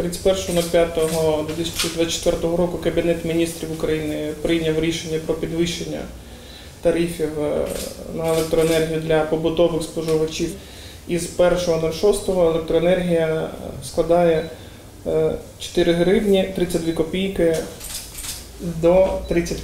31.05.2024 року Кабінет міністрів України прийняв рішення про підвищення тарифів на електроенергію для побутових споживачів. Із 1.06 електроенергія складає 4 гривні 32 копійки до 30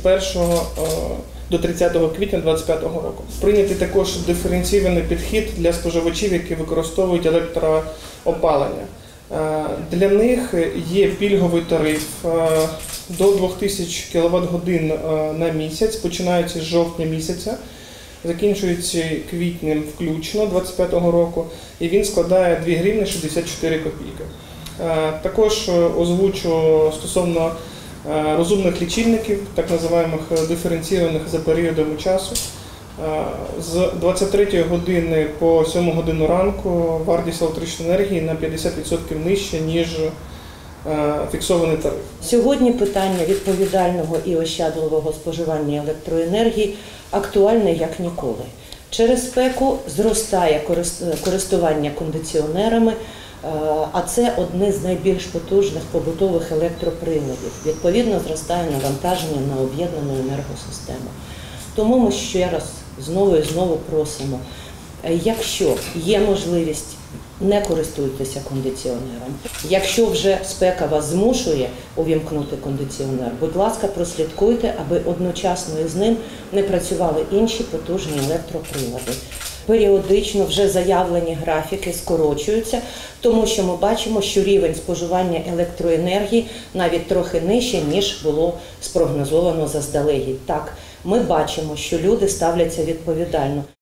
квітня 2025 року. Прийнятий також диференційований підхід для споживачів, які використовують електроопалення. Для них є пільговий тариф до 2000 кВт-годин на місяць, починаючи з жовтня місяця, закінчується квітнем включно 2025 року, і він складає 2 гривні 64 копійки. Також озвучу стосовно розумних лічильників, так називаємо диференційованих за періодами часу. З 23 години по 7 годину ранку вартість електричної енергії на 50% нижча, ніж фіксований тариф. Сьогодні питання відповідального і ощадливого споживання електроенергії актуальне як ніколи. Через спеку зростає користування кондиціонерами, а це одне з найбільш потужних побутових електроприладів. Відповідно, зростає навантаження на об'єднану енергосистему. Тому ми ще раз знову і знову просимо, якщо є можливість, не користуйтеся кондиціонером. Якщо вже спека вас змушує увімкнути кондиціонер, будь ласка, прослідкуйте, аби одночасно із ним не працювали інші потужні електроприлади. Періодично вже заявлені графіки скорочуються, тому що ми бачимо, що рівень споживання електроенергії навіть трохи нижче, ніж було спрогнозовано заздалегідь. Так, ми бачимо, що люди ставляться відповідально.